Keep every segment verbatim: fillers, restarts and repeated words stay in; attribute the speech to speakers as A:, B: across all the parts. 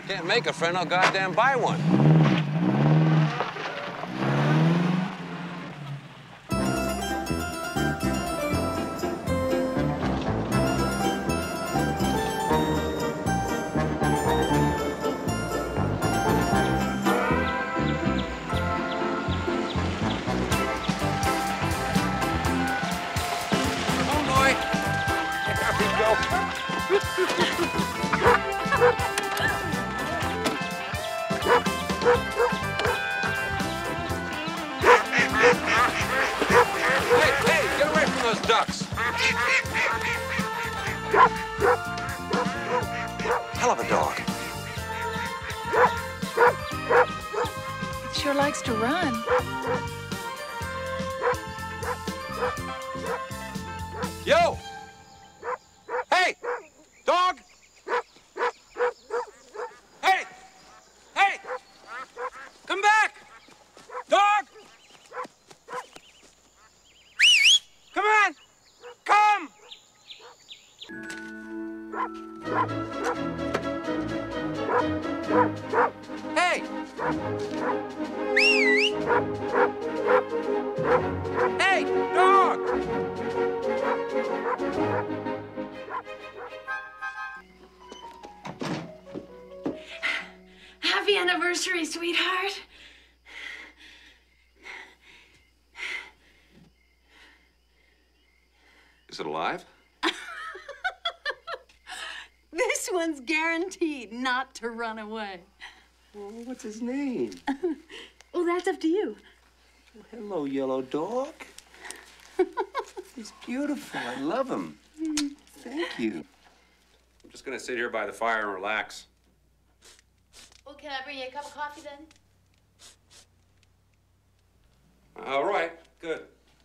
A: Can't make a friend, I'll goddamn buy one. Ducks. Hell of a dog.
B: It sure likes to run.
A: Yo! Hey! Dog! Hey! Hey! Come back! Dog! Come on! Come! Hey! Hey, dog!
B: Happy anniversary, sweetheart.
A: Is it alive?
C: This one's guaranteed not to run away.
D: Well, what's his name?
C: Well, that's up to you.
D: Hello, yellow dog. He's beautiful. I love him. Thank you.
A: I'm just gonna sit here by the fire and relax.
E: Well, can I bring you a cup of coffee then?
A: All right, good.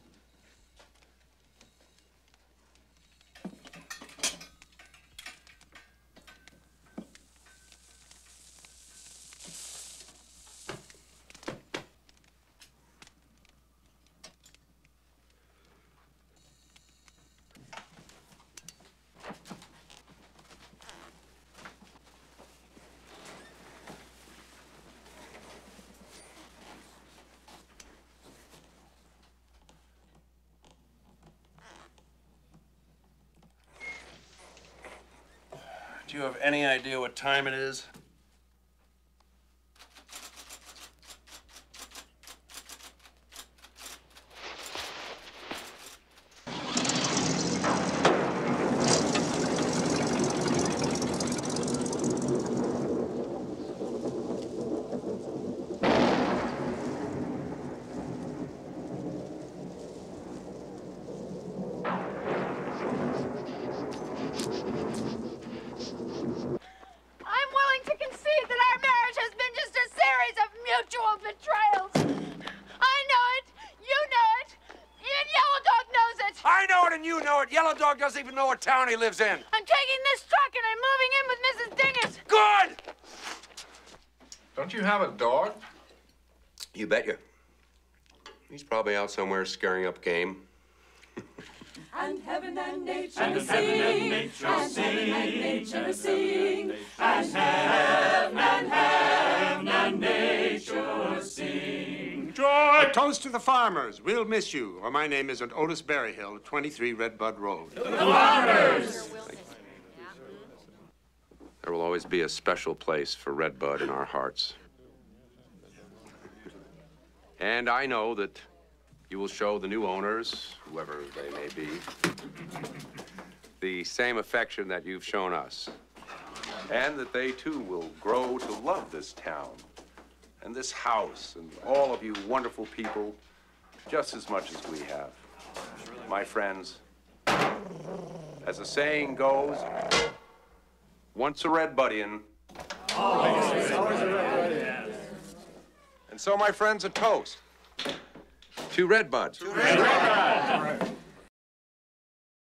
D: Do you have any idea what time it is?
A: And you know it. Yellow Dog doesn't even know what town he lives in.
E: I'm taking this truck and I'm moving in with Missus Dingus.
A: Good!
F: Don't you have a dog?
A: You bet you. He's probably out somewhere scaring up game.
G: And heaven and nature and sing, and nature sing, and nature sing, and heaven and heaven and nature sing.
H: Joy! A toast to the farmers. We'll miss you. Or my name isn't Otis Berryhill, twenty-three Redbud Road.
G: The farmers!
A: There will always be a special place for Redbud in our hearts. And I know that you will show the new owners, whoever they may be, the same affection that you've shown us. And that they, too, will grow to love this town and this house and all of you wonderful people just as much as we have. My friends, as the saying goes, once a Redbudian. Always, always a Redbudian. And so, my friends, a toast. To Redbud. To Redbud.